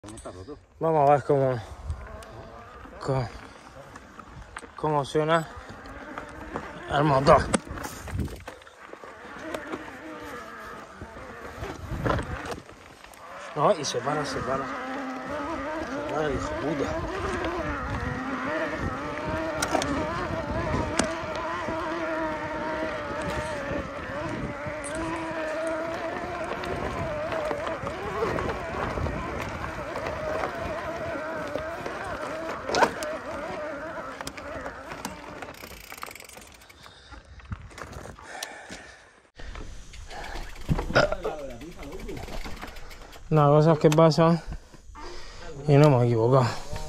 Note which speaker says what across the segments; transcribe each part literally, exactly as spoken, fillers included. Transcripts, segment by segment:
Speaker 1: Vamos a ver cómo, cómo, cómo suena el motor. No, y se para, se para. Se para el hijo puta. Las cosas que pasan y no me he equivocado,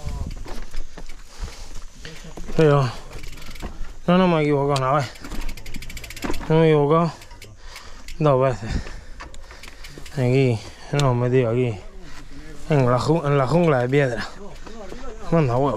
Speaker 1: pero no, no me he equivocado una vez, no me he equivocado dos veces. Aquí nos hemos metido aquí en la, en la jungla de piedra. Manda huevo.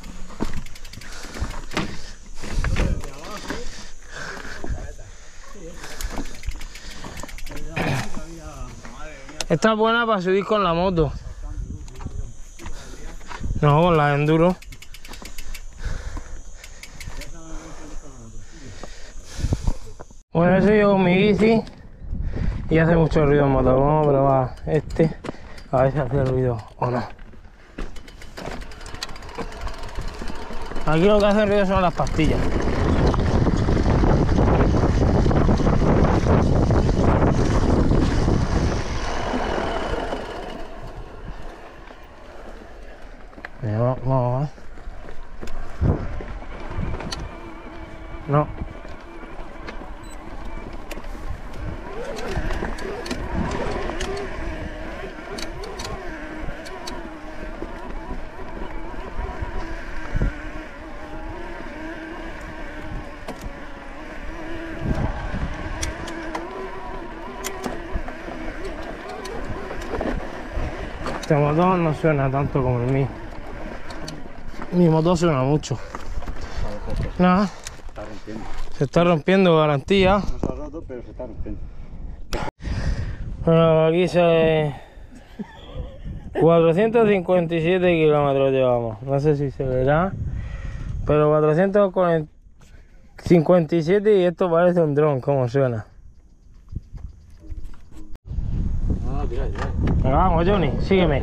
Speaker 1: Está buena para subir con la moto. No, con la enduro. Bueno, eso yo con mi bici y hace mucho ruido en motor. Vamos a probar este, a ver si hace ruido o no. Aquí lo que hace ruido son las pastillas. Vamos a ver. No. Este motor no suena tanto como el mío. Mi motor suena mucho. Nada.
Speaker 2: Está rompiendo.
Speaker 1: Se está rompiendo, garantía.
Speaker 2: No se ha roto, pero se está rompiendo.
Speaker 1: Bueno, aquí se... cuatrocientos cincuenta y siete kilómetros llevamos. No sé si se verá, pero cuatrocientos cincuenta y siete y esto parece un dron, como suena.
Speaker 2: No, tira, tira.
Speaker 1: Venga, vamos, Johnny, sígueme.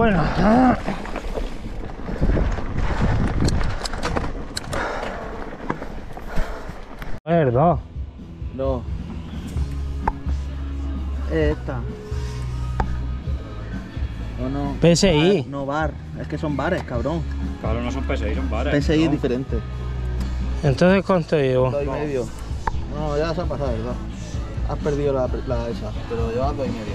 Speaker 1: bueno. Es verdad.
Speaker 3: No. Es esta. No, no.
Speaker 1: P S I.
Speaker 3: Bar, no bar. Es que son bares, cabrón.
Speaker 2: Cabrón, no son P S I, son bares.
Speaker 3: P S I
Speaker 2: ¿no?
Speaker 3: es diferente.
Speaker 1: Entonces, ¿cuánto llevo?
Speaker 3: Dos y medio. No, ya se ha pasado, ¿verdad? Has perdido la, la esa, pero llevas dos y medio.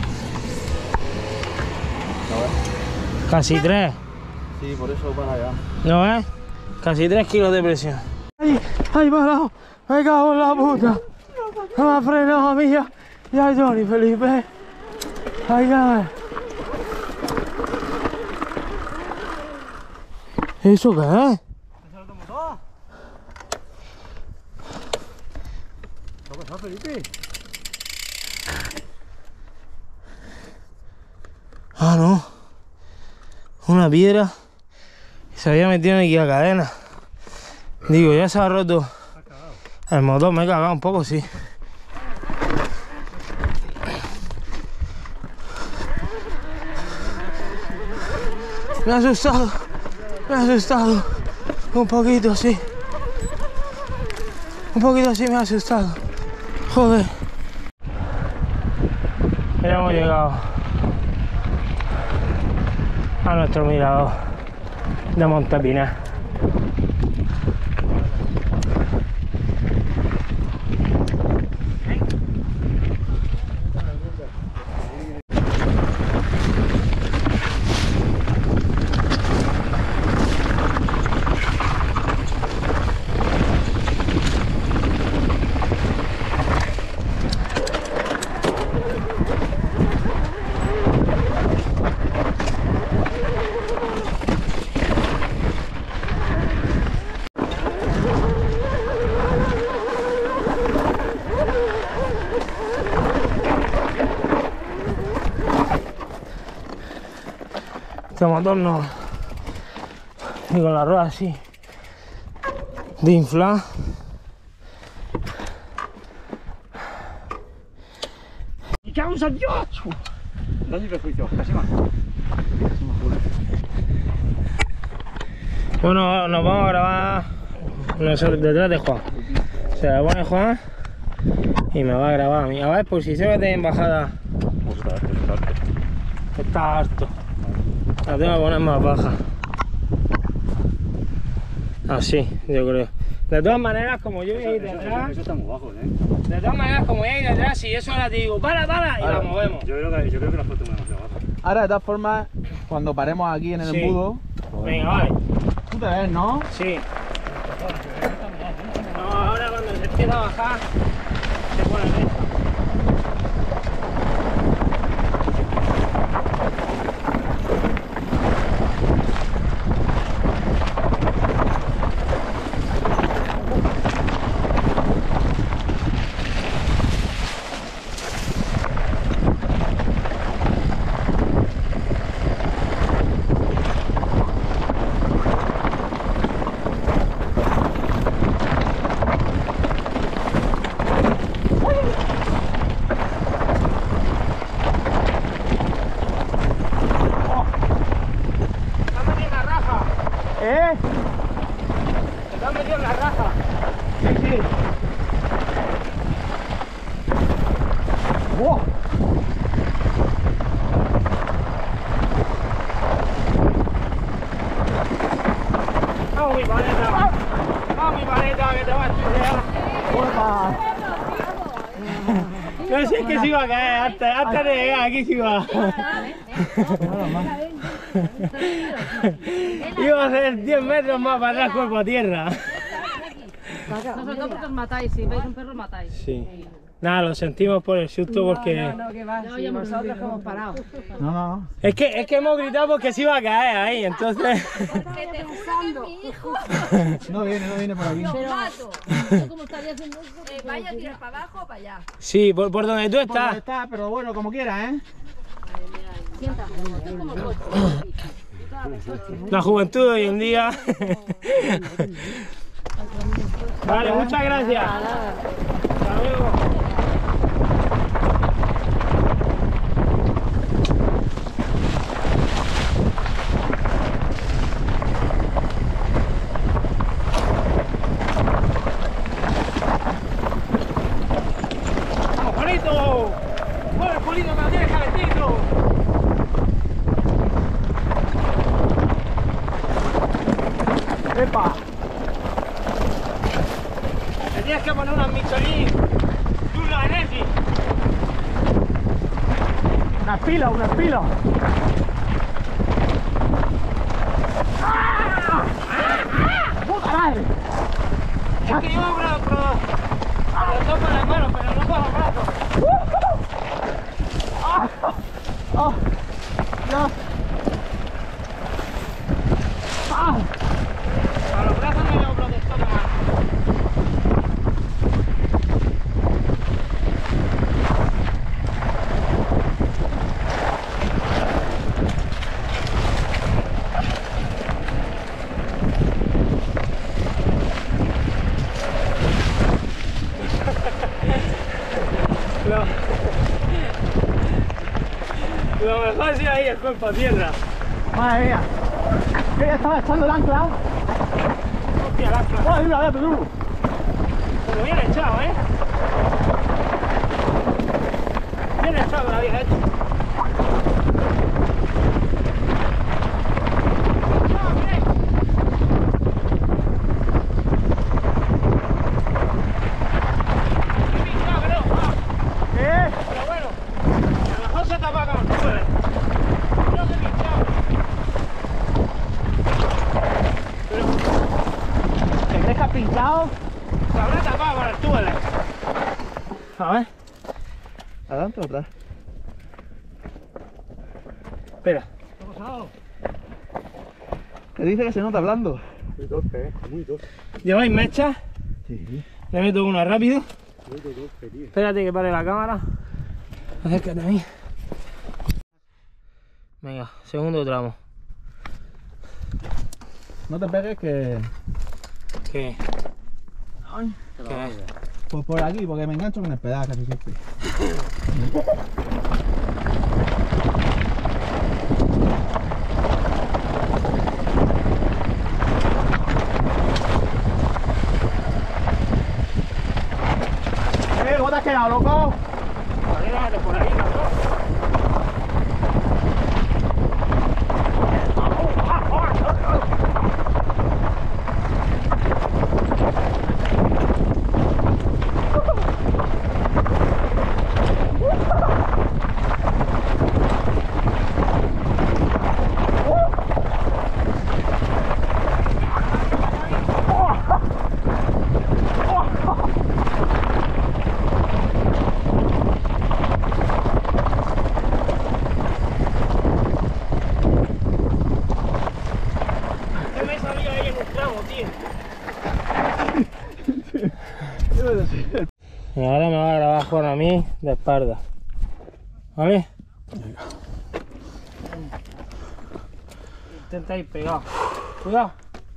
Speaker 3: ¿No ves?
Speaker 1: Casi tres.
Speaker 3: Sí, por eso para allá.
Speaker 1: ¿No ves? Casi tres kilos de presión. ¡Ay! ¡Ay, parado! ¡Me cago en la puta! ¡Me ha frenado a mí ya! ¡Ya, Johnny, Felipe! ¡Ay, ya! ¿Eso qué es?
Speaker 3: ¿Es el automotor? ¿Qué pasa, Felipe?
Speaker 1: Ah, no. Una piedra. Se había metido en la cadena. Digo, ya se ha roto. El motor me he cagado un poco, sí. Me ha asustado. Me ha asustado. Un poquito, sí. Un poquito sí me ha asustado. Joder. Ya hemos llegado a nuestro mirador de Montepinar. Este motor no. Y con la rueda así de inflar.
Speaker 2: ¡Y cago en San Dios! Daño y perjuicio, casi más.
Speaker 1: Bueno, nos vamos a grabar nosotros detrás de Juan. Se la pone Juan y me va a grabar a mí. A ver, por si se ve en bajada.
Speaker 2: Pues está harto, está harto.
Speaker 1: Está harto. La tengo que poner más baja. Así, yo creo. De todas maneras, como yo voy a ir
Speaker 2: Eso, eso,
Speaker 1: detrás,
Speaker 2: eso está muy bajo, ¿eh?
Speaker 1: de todas maneras, como voy a ir detrás, si eso ahora te digo, para, para, y la movemos.
Speaker 2: Yo creo que, yo creo que la foto es demasiado baja.
Speaker 3: Ahora, de todas formas, cuando paremos aquí en el
Speaker 1: Sí.
Speaker 3: embudo...
Speaker 1: Venga, vale.
Speaker 3: Tú te ves, ¿no?
Speaker 1: Sí. No, ahora cuando se empieza a bajar, se pone recta.
Speaker 3: ¿Eh?
Speaker 1: Te has metido en la raja.
Speaker 3: Sí, sí. ¡Wow!
Speaker 1: Vamos mi paleta. Vamos mi paleta que te va a estudiar.
Speaker 3: ¡Hola!
Speaker 1: No sé que se iba a caer antes, antes de llegar aquí se iba. Iba a hacer diez metros más para atrás, cuerpo a tierra.
Speaker 4: Vosotros porque os matáis, si veis un perro os matáis.
Speaker 1: Sí. Nada, lo sentimos por el susto porque...
Speaker 4: No, que va, si nosotros que hemos parado.
Speaker 3: No, no, no.
Speaker 1: Es que, es que hemos gritado porque se iba a caer ahí, entonces...
Speaker 3: No viene, no viene por aquí.
Speaker 4: Mato. ¿Cómo estaría haciendo eso?
Speaker 5: Eh, vaya a tirar para abajo o para allá.
Speaker 1: Sí, por, por donde tú
Speaker 3: Por donde
Speaker 1: estás.
Speaker 3: está, pero bueno, como quiera, ¿eh?
Speaker 4: Sienta. Esto es como el coche.
Speaker 1: La juventud de hoy en día. Vale, muchas gracias. Hasta luego.
Speaker 2: ¡Epa! Tenías que poner unas Michelin y un Lanetti. Unas pilas, unas pilas. ¡Puta madre! Es que iba a probar, pero los dos con las manos, pero no con los brazos. ¡Ah! ¡Ah! ¡No! ¡Ah! Para los brazos no llevo protector más. Lo mejor es ir ahí el cuerpo a tierra. Madre mía. ¿Qué ya estaba echando el ancla? Hostia, el ancla. ¡Oh, mira, mira, tú! Pero bien echado, ¿eh? Bien echado lo habías hecho. Pintado, se habrá tapado con el túnel. A ver.
Speaker 3: ¿Adelante o atrás?
Speaker 2: Espera. ¿Qué ha pasado?
Speaker 3: Que dice que se nota hablando.
Speaker 2: Muy torpe, eh. Muy torpe. ¿Lleváis mecha?
Speaker 3: Sí.
Speaker 2: Le meto una rápido. Muy torpe, tío. Espérate que pare la cámara. Acércate a mí. Venga, segundo tramo.
Speaker 3: No te pegues que...
Speaker 2: ¿Qué?
Speaker 3: Ay,
Speaker 2: ¿Qué?
Speaker 3: pues por aquí, porque me engancho con el pedal casi siempre.
Speaker 2: Eh, ¿cómo te has quedado, loco? Por ahí, por ahí, ¿no? Y ahora me va a grabar Juan a mí de espalda. ¿Vale? Venga. Intenta ir pegado. Cuidado.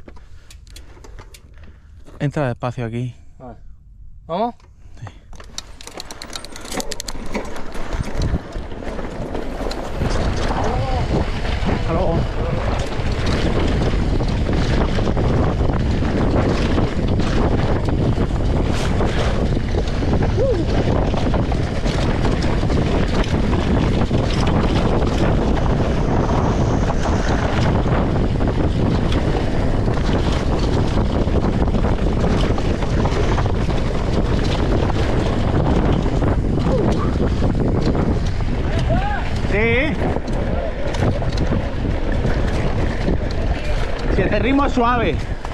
Speaker 3: Entra despacio aquí.
Speaker 2: Vale. ¿Vamos?
Speaker 3: Sí. Hasta luego. Si este ritmo es suave.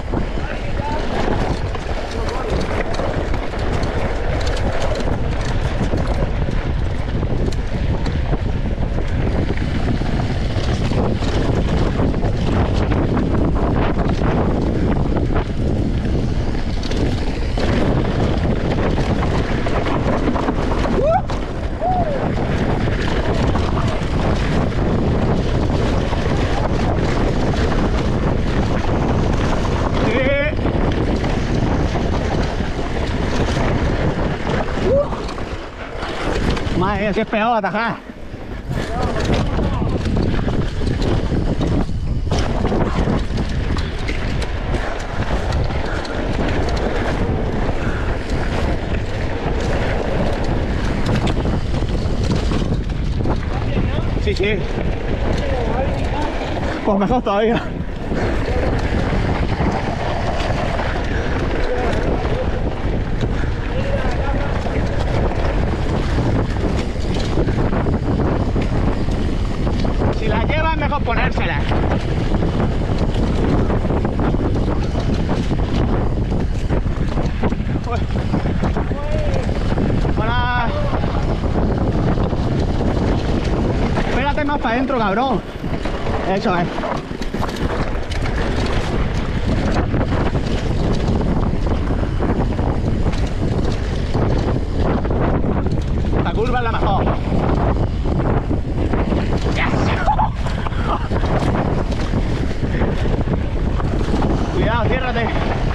Speaker 3: Madre, así es peor atajar. Sí, sí. Pues mejor todavía.
Speaker 2: ponérsela. Uy. Hola. Espérate más para adentro, cabrón. Eso es. La curva es la mejor. Cuidado, ciérrate.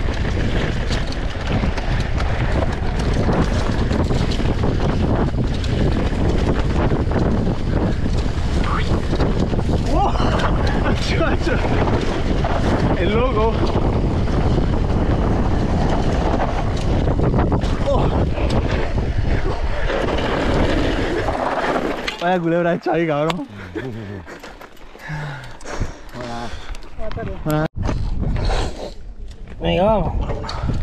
Speaker 2: ¡Oh! ¡Chacho! El loco. ¡Oh! Vaya culebra hecha ahí, cabrón.
Speaker 1: Venga, vamos.